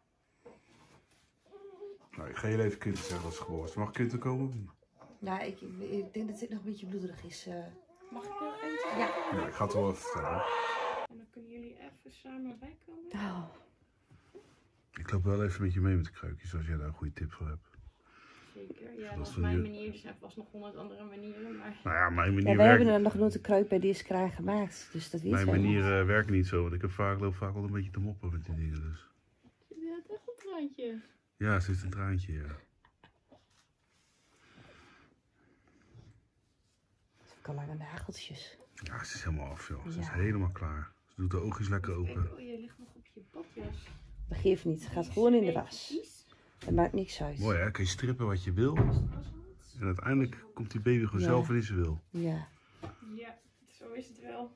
Nou, ik ga je even Quinten zeggen dat ze geboren is. Mag Quinten komen? Nou, ik, ik denk dat dit nog een beetje bloederig is. Uh... Mag ik nog eentje? Ja. Ja, ik ga het wel even vertellen. En dan kunnen jullie even samen bijkomen. Nou. Ik loop wel even met je mee met de kruikjes, als jij daar een goede tip voor hebt. Zeker, ja, Dat dat is is van mijn je- manier. Er zijn vast nog honderd andere manieren, maar... Nou ja, mijn Ja, manier wij hebben werkt, er nog nooit een kruid bij deze kraai gemaakt. Dus dat weet mijn wij niet. manier uh, werkt niet zo, want ik heb vaak, loop vaak wel een beetje te moppen met die dingen. Dus. Zit je dat echt op het randje? Ja, er zit een traantje, ja. Ze heeft al lange nageltjes. Ja, ze is helemaal af, joh. Ze is Ja. helemaal klaar. Ze doet de oogjes lekker open. Kijk, oh, je ligt nog op je badjas. Dat geeft niet. Het gaat gewoon in de was. Dat maakt niks uit. Mooi, hè? Kun je strippen wat je wil. En uiteindelijk komt die baby gewoon Ja. zelf wanneer ze wil. Ja. Ja, zo is het wel.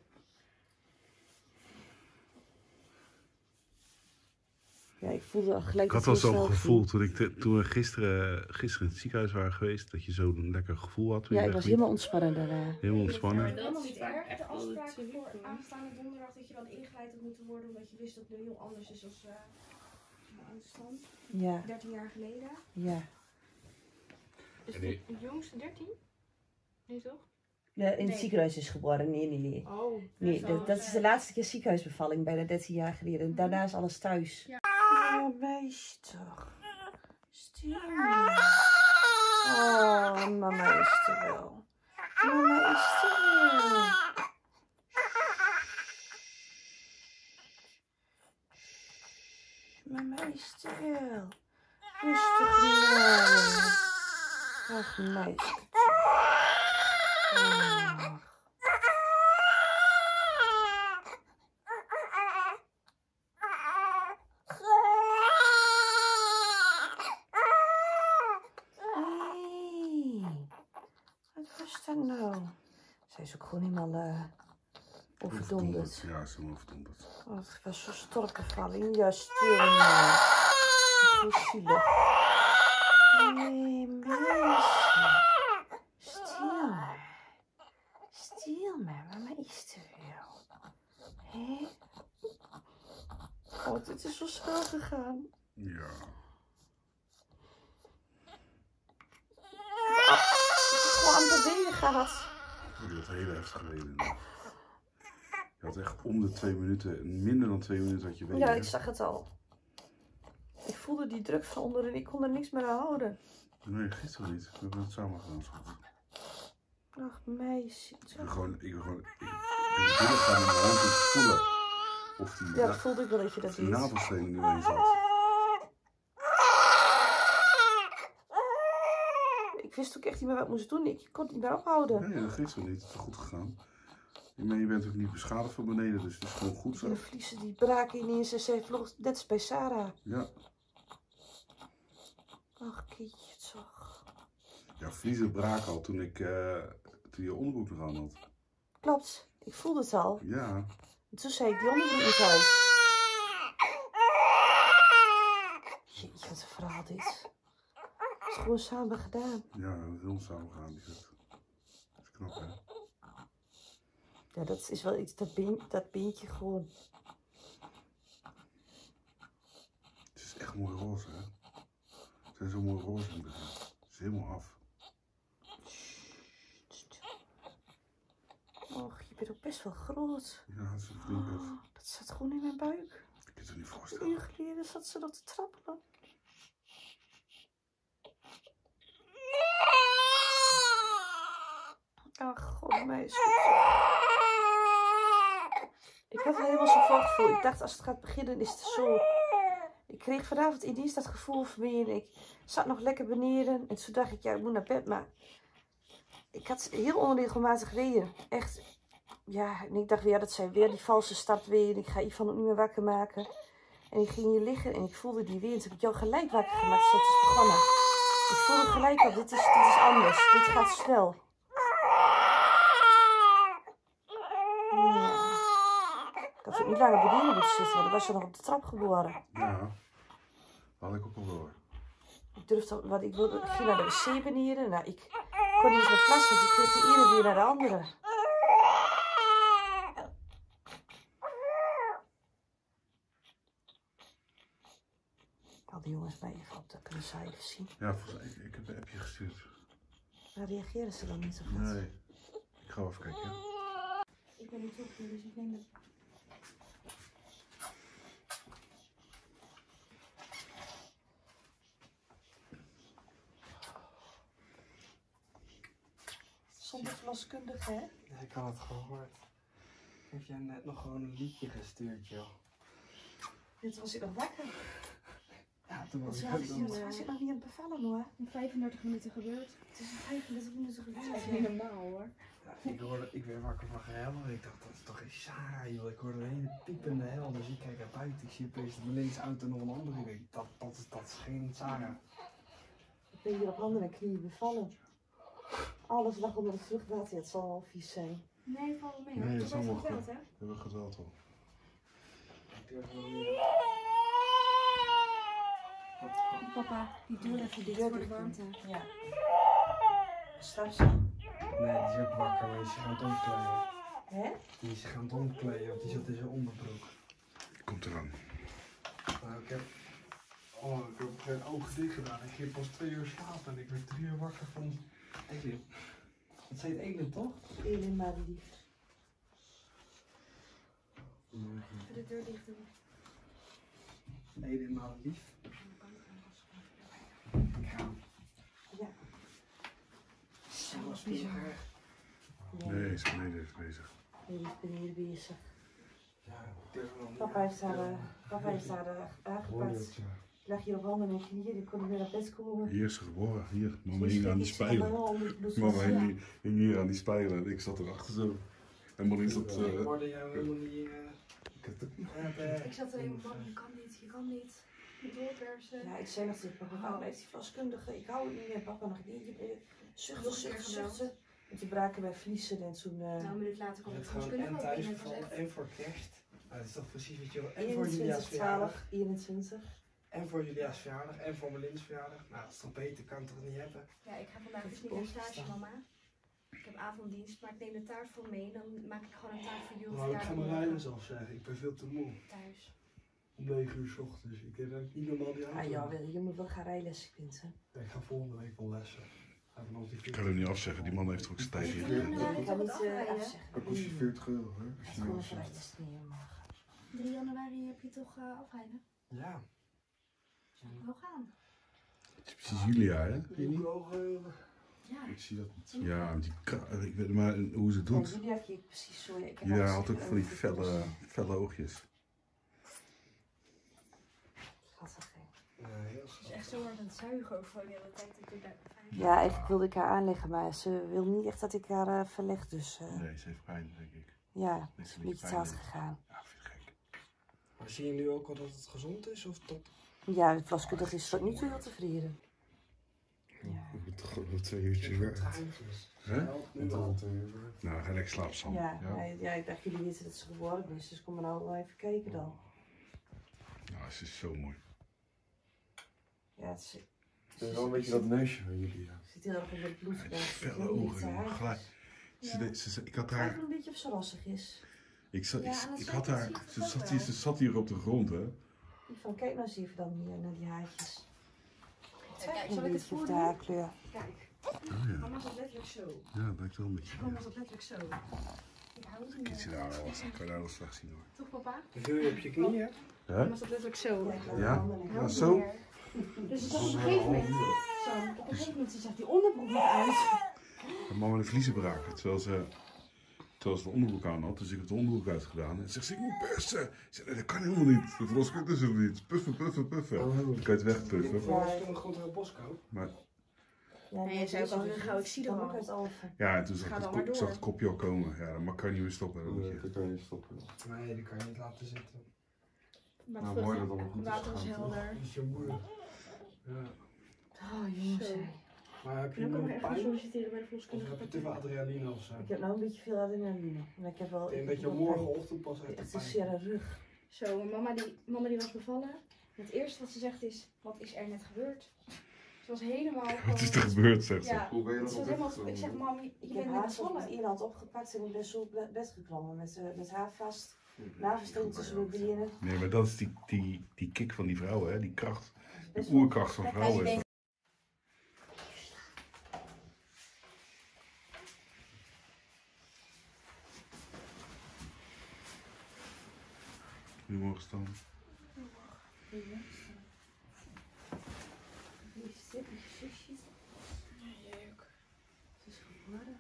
Ja, ik voelde al gelijk Ik had dat wel het heel zo'n snel gevoel ging. toen, ik te- toen we gisteren, gisteren in het ziekenhuis waren geweest. Dat je zo'n lekker gevoel had. toen Ja, je ik was wegliep. helemaal ontspannen daarna. Helemaal ontspannen. Maar dat Helemaal is niet vaak erg. echt De wel de afspraak truc, voor hoor. aanstaande donderdag dat je dan ingeleid had moeten worden. Omdat je wist dat het nu heel anders is dan uh, stand. Ja, dertien jaar geleden. ja. Is En die jongste dertien? Nee, toch? Ja, in het Nee. ziekenhuis is geboren. Nee, nee, nee. Oh. Nee, dat, dat is de laatste keer ziekenhuisbevalling, bijna dertien jaar geleden. Daarna is alles thuis. Ja. Oh, meisje toch. Stuur me. Oh, mama is er wel. Mama is er wel. Mama is er wel. Rustig nou. Ach, meisje. Oh. Hey, wat was dat nou? Zij is ook gewoon helemaal uh, overdonderd. Ja, ze is helemaal overdonderd. Oh, het was zo storkenvalling. Ja, stil nou. Zo zielig. Nee, meisje. Stil maar. Stil maar, mama is er wel. Hé? Oh, dit is zo snel gegaan. Ja. Gewoon aan de benen gehad. Je had heel heftig gereden. Je had echt om de twee minuten, minder dan twee minuten had je benen. Ja, ik zag het al. Ik voelde die druk van onder en ik kon er niks meer aan houden. Nee, gisteren niet. We hebben het samen gedaan. Schat. Ach, meisje. Ik ben gewoon, ik ben gewoon, ik ben naar binnen gaan met mijn hand om te voelen of die, Ja, na, dat voelde ik wel dat je dat die deed. navelsteen erin zat. Ik wist ook echt niet meer wat ik moest doen. Ik kon het niet meer ophouden. Nee, dat geeft zo niet. Het is goed gegaan. Maar je bent ook niet beschadigd van beneden, dus het is gewoon goed zo. De vliezen die braken ineens en zij vloog net als bij Sarah. Ja. Ach, kindje toch. Ja, vliezen braken al toen ik, uh, toen je onderbroek nog aan had. Klopt, ik voelde het al. Ja. En toen zei ik die onderbroek niet uit. Jeetje, wat een verhaal dit. Het is gewoon samen gedaan. Ja, we hebben het heel samen gegaan. Die zit. Knap, hè? Ja, dat is wel iets, dat bin, dat bindje gewoon. Het is echt mooi roze, hè? Het zijn zo mooi roze in het begin. Het is helemaal af. Och, je bent ook best wel groot. Ja, dat is een flink bed. Oh, dat zat gewoon in mijn buik. Ik kan het er niet Een voorstellen. uur geleden zat ze nog te trappelen. Ach, god, meisje. Ik had het helemaal zo voorgevoel. Ik dacht, als het gaat beginnen, is het zo. Ik kreeg vanavond ineens dat gevoel van me. En ik zat nog lekker beneden. En toen dacht ik, ja, ik moet naar bed. Maar ik had heel onregelmatig weer. Echt. Ja, en ik dacht, ja, dat zijn weer die valse start weer. En ik ga Ivan ook niet meer wakker maken. En ik ging hier liggen en ik voelde die weer. En toen heb ik jou gelijk wakker gemaakt. Dus dat is begonnen. Ik voelde gelijk op, dit is, dit is anders. Dit gaat snel. Ja. Ik had ook niet langer beneden moeten zitten, want dan was je nog op de trap geboren. Ja, dat had ik ook al door. Ik durfde, want ik, wilde, ik ging naar de wc beneden. Nou, ik kon niet meer plassen, want ik kreeg de ene weer naar de andere. Al die jongens bij je op, dat kunnen ze even zien. Ja, volgens mij, ik, ik heb een appje gestuurd. Waar reageren ze dan niet zo goed? Nee, ik ga even kijken. Ik ben niet op, dus ik neem het. Zonder verloskundige, hè? Ja, ik had het gehoord. Heeft jij net nog gewoon een liedje gestuurd, joh? Dit was ik nog wakker. Ja, toen was Ze ik had ook ik nog... was ik nog niet aan het bevallen, hoor. In vijfendertig minuten gebeurd. Het is in vijfendertig minuten Dat is gebeurd. niet normaal hoor. Ja, ik, hoorde, ik werd wakker van gehuil en ik dacht, dat is toch geen Sarah, joh. Ik hoorde een hele piepende hel, dus ik kijk naar buiten. Ik zie opeens dat mijn linkse auto nog een andere. Ik denk, dat, dat, is, dat is geen Sarah. Ik ben hier op handen en knieën bevallen. Alles lag onder het vruchtwater. Het zal wel vies zijn. Nee, val wel mee hoor. Nee, Ik dat is heb het allemaal verteld goed. hè. We hebben geduld al. Ik durf wel niet. Papa, die deur even dicht voor de warmte. Ja. Straks. Nee, die is ook wakker, maar die is zich aan het omkleden. Hè? Die is zich aan het omkleden, of die zat in zijn onderbroek. Komt eraan. Nou, ik heb, oh, ik heb geen ogen dicht gedaan. Ik ging pas twee uur slapen en ik werd drie uur wakker van Elin. Dat zei het Elin toch? Elin maar lief. Even de deur dicht doen. Elin maar lief. Ja. Zo Dat was bizar. bizar. Ja. Nee, is beneden is bezig. Nee, ik ben hier bezig. Ja, ik durf wel niet. Papa heeft haar, uh, papa heeft haar uh, aangepakt. Ik lag hier op handen en knieën. Ik kon niet meer naar bed komen. Hier is ze geboren, hier. Mama Misschien hing aan die is het spijlen. allemaal onder het bloed Mama van- hing, hier- hing hier aan die spijlen en ik zat erachter zo. En Maurice zat... Ik Uh, hoorde jou helemaal niet. Uh, ik had het- hebben. Ik zat er even op, je kan niet, je kan niet. Doorpersen. Ja, ik zei nog tegen papa, waarom heeft die verloskundige? Ik hou het niet meer. Papa nog niet. Je bent zuchten, Nog een keer zuchten, gebeld. zuchten. En toen braken wij vliezen en toen... Uh, Nou, een minuut later kwam Je de hebt gewoon en verloskundige ook thuis in en gevallen gezegd. en voor kerst. Nou, dat is toch precies wat je wil. En voor Julia's eenentwintig, verjaardag. twaalf, eenentwintig. En voor Julia's verjaardag. En voor Melin's verjaardag. Nou, dat is toch beter? Kan het toch niet hebben? Ja, ik ga vandaag dus niet naar stage, mama. Ik heb avonddienst, maar ik neem de taart voor mee. Dan maak ik gewoon een taart voor jullie Nou, ik ga verjaardag mijn rijles morgen afzeggen. Ik ben veel te moe. thuis. Om negen uur 's ochtends. Ik heb ook niet normaal die auto. Ah ja, wel, je moet wel gaan rijlessen, kind, hè. Ik ga volgende week wel lessen. En als die Ik kan hem niet afzeggen, die man heeft ook zijn tijd Ja, hier. maar- Ik ga niet uh, afrijden. afzeggen. Dat kost je veertig euro, hè? Het Als is je gewoon niet een afzegt. vrijdag niet helemaal. drie januari heb je toch uh, afrijden? Ja. Zou ik wel gaan? Het is precies Julia, hè? Zie je niet? Ja. Ik zie dat. Ja, die ka- ik weet maar hoe ze het Ja, doet. Julia keek precies zo. Ja, ik heb Julia alles had ook van die over felle, felle oogjes. Schattig, hè. Ja, heel Ze is schattig. echt zo hard aan het zuigen ook gewoon de hele tijd dat je daar fijn. Ja, eigenlijk wilde ik haar aanleggen, maar ze wil niet echt dat ik haar uh, verleg. Dus uh, Nee, ze heeft pijn, denk ik. ja, Nee, het ze is heeft niet te pijn, hard denk ik. gegaan. Ja, vind ik gek. Maar zie je nu ook al dat het gezond is? Of dat... Ja, de verloskundige is tot nu toe heel tevreden. Ja. Ik moet toch gewoon nog twee uurtjes werken. Hè? Helpt nu En dan al. twee uur werken. Nou, ga lekker slapen, Sam. Ja, Ja. ja. ja, ik dacht, jullie weten dat ze geboren is, dus kom maar nou wel even kijken dan. Nou, ze is zo mooi. Ja, het is, Het is wel een beetje dat neusje van jullie, ja. zit heel erg onder het bloed. Het maar is het is felle helemaal niet ogen, te jongen. haartjes. Gelijk. Ze, deed- ze, ze- ik had Kijk haar... een beetje of ze rassig is. Ik, zat, Ja, ik, aan het ik had zijkant haar... zie je het Ze ook zat, wel. hier, ze zat hier op de grond, hè. Van, kijk nou eens even dan hier naar die haartjes. Kijk, zal ik het voordoen? haarkleur. Kijk, Oh ja. mama zat letterlijk zo. Ja, dat lijkt wel een beetje. Mama zat letterlijk zo. Ik hou het niet Iets meer. daar wel, kan je daar wel slecht zien hoor. Toch papa? Hoeveel je op je knieën? Hè? Mama zat letterlijk zo. Ja? Ik hou Ja, het zo? niet meer. Dus het was op een gegeven moment, zo, op een gegeven moment zag die onderbroek niet uit. En mama de vliezen braken, terwijl ze, terwijl ze de onderbroek aan had. Dus ik heb de onderbroek uitgedaan. En ze zegt, ze, ik moet persen. Ik zeg, nee, dat kan helemaal niet. De verloskut is er niet. Puffen, puffen, puffen. Dan kan je het wegpuffen. Voor een grotere boskou. Maar Ja, Nee, je zei ook al heel gauw, ik zie er dan al. ook uit Alphen. ja, en toen zag Ga ik het, dan kop, maar zag door. het kopje al komen. Ja, dan kan je niet meer stoppen. Dan moet je. Dat kan je niet stoppen. Nee, die kan je niet laten zitten. Maar Nou, het mooi dat het allemaal goed is water is gegaan, toch? helder. Dat is je moeder. Ja. Oh jongens, Zo. hé. Maar heb je En dan kan nog ik echt pijn? solliciteren bij de Of verloskundige. heb je te veel adrenaline of zo? Ik heb nou een beetje veel adrenaline. En ik heb wel... Ik denk ik dat je heb wel morgenochtend pas pijn. echt Echt de een pijn serre hebt. rug. Zo, mijn mama die, mama die was bevallen. Het eerste wat ze zegt is, wat is er net gebeurd? Ze was helemaal... Wat is er gewoon- gebeurd, zegt ze. Ja, Hoe ben je ze er was op helemaal... weggekomen? Ik zeg, mam, je, je Ik heb bent net haar tot met bevallen. iemand opgepakt en ik ben zo op be- bed geklommen. Met, eh, met haar vast. Navelstreng tussen mijn benen. Nee, maar dat is die, die, die kick van die vrouwen, hè? Die kracht. Die Best wel- oerkracht van Kijk, vrouwen. hij is dat. Goedemorgen, Stan. Hier zit mijn zusje. Ja, jij ook. Ze is geboren.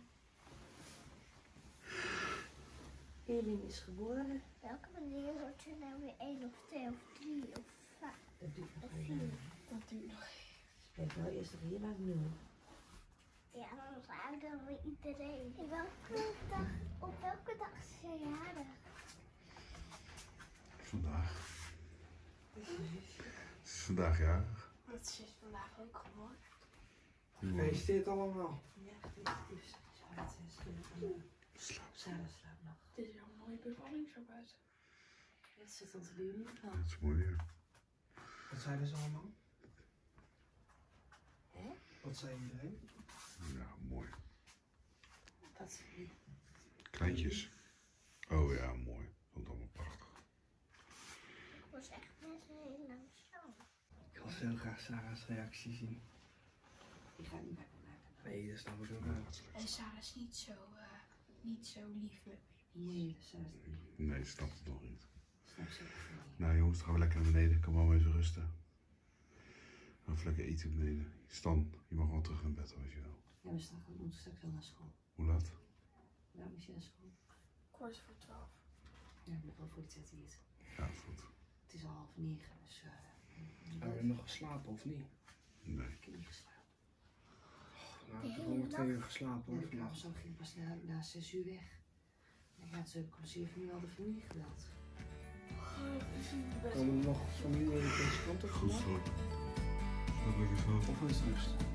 Elin is geboren. Welke manier wordt er nou weer één of twee of drie of vijf Dat duurt nog of even. vier? Dat duurt nog. Kijk nou eerst nog hier naar nul. Ja, dan zouden we iedereen. In welke dag, op welke dag is je jarig? Vandaag. Het is vandaag jarig. Dat is dus vandaag ook gewoon. Gefeliciteerd allemaal. Ja, gefeliciteerd. Sarah, het is goed. Slaap. Sarah slaapt nog. Het is wel een mooie bevalling zo buiten. Het zit aan te doen. Het is mooi weer. Wat zeiden ze allemaal? Hè? Wat zei iedereen? Ja, mooi. Dat is niet. Kleintjes. Oh ja, mooi. Vond het allemaal prachtig. Ik was echt net heel langzaam. Ik wil zo graag Sarah's reactie zien. Ik ga niet meer maken. Nee, dat snap ik ook wel. En Sarah is niet zo, uh, niet zo lief met Nee, dat is het niet. Nee, ze snapt het nog niet. Snap ze echt niet. Nou jongens, dan gaan we lekker naar beneden. Kom maar even rusten. Gaan even lekker eten beneden. Stan, je mag wel terug naar bed als je wil. Ja, we staan we moeten straks wel naar school. Hoe laat? Ja, moet je naar school? kwart voor twaalf. Ja, ik moet wel voor de tijd eten. Ja, is goed. Het is al half negen, dus uh, Hebben we nog geslapen of niet? Nee. ik heb niet geslapen. Nou, ik heb al maar twee uur geslapen Ja, hoor ik vannacht. zo ging pas na, na zes uur weg. En ja, toen heb ik om zeven uur al de familie gebeld. Komen er nog familie in deze kant op Goed vandaag? zo. Wat lekker zo. Of is het rust?